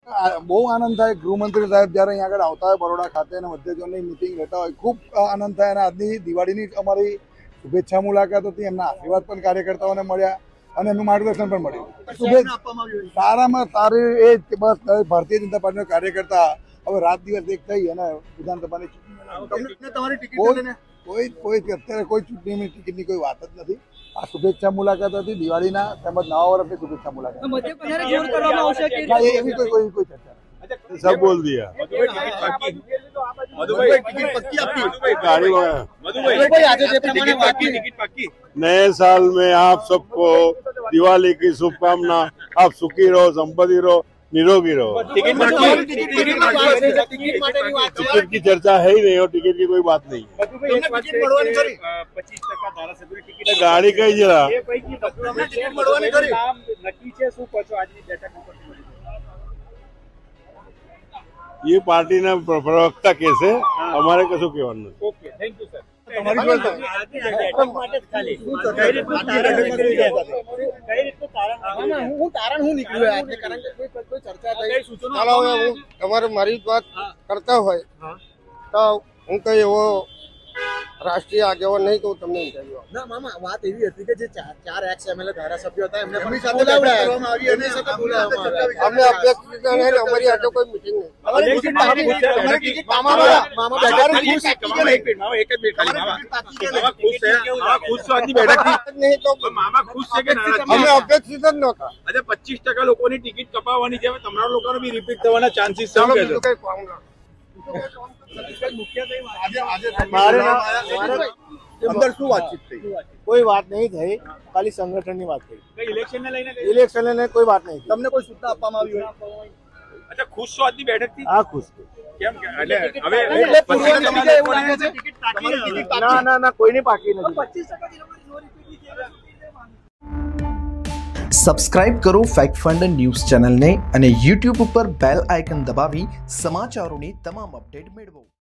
બહુ આનંદ થાય ગૃહમંત્રી સાહેબ જ્યારે અહીંયા આગળ આવતા હોય બરોડા ખાતે અને મધ્ય ઝોનની મિટિંગ લેતા હોય ખૂબ આનંદ થાય. અને આજની દિવાળીની અમારી શુભેચ્છા મુલાકાત હતી. એમના આશીર્વાદ પણ કાર્યકર્તાઓને મળ્યા અને એમનું માર્ગદર્શન પણ મળ્યું. સારામાં સારી એ જ કે બસ ભારતીય જનતા પાર્ટીનો કાર્યકર્તા હવે રાત દિવસ એક થઈ અને વિધાનસભાની ચૂંટણી કોઈ અત્યારે કોઈ ચૂંટણીની ટિકિટની કોઈ વાત જ નથી. આ શુભેચ્છા મુલાકાત હતી દિવાળીના તેમજ નવા વર્ષની શુભેચ્છા મુલાકાત. એવી કોઈ ચર્ચા सब बोल दिया। नए साल में आप सबको दिवाली की शुभकामना। आप सुखी रहो, संपत्ति रहो, निरोगी रहो। टिकट की चर्चा है ही नहीं और टिकट की कोई बात नहीं है। गाड़ी कई जरा ये पार्टी ना प्रवक्ता कैसे हमारे कसो कहेવાનું નથી. Okay, thank you sir. મારી વાત કરતા હોય તો હું કઈ એવો રાષ્ટ્રીય આગેવાન નહીં કહું તમને. ના મામા, વાત એવી હતી કે જે ચાર એક્સ એમએલએ ધારાસભ્યો હતા એમને અમે અભ્યાસ અમારી આટલો કોઈ મિટિંગ નહીં. અમે અપેક્ષિત જ નહોતા. 25% લોકોની ટિકિટ કપાવવાની છે, તમારા લોકોને બી રિપીટ થવાના ચાન્સીસ છે. અંદર શું વાતચીત થઈ? કોઈ વાત નહીં થઈ, ખાલી સંગઠનની વાત થઈ. ઇલેક્શનને લઈને કોઈ વાત નહીં. તમને કોઈ સૂચના આપવામાં આવી હોય? અચ્છા, ખુશ છો આજની બેઠકથી? હા, ખુશ. કેમ કે હવે ના કોઈની પાકી નથી. સબસ્ક્રાઇબ કરો ફેક્ટ ફંડ ન્યૂઝ ચેનલને અને YouTube ઉપર બેલ આઇકન દબાવી સમાચારોની તમામ અપડેટ મેળવો.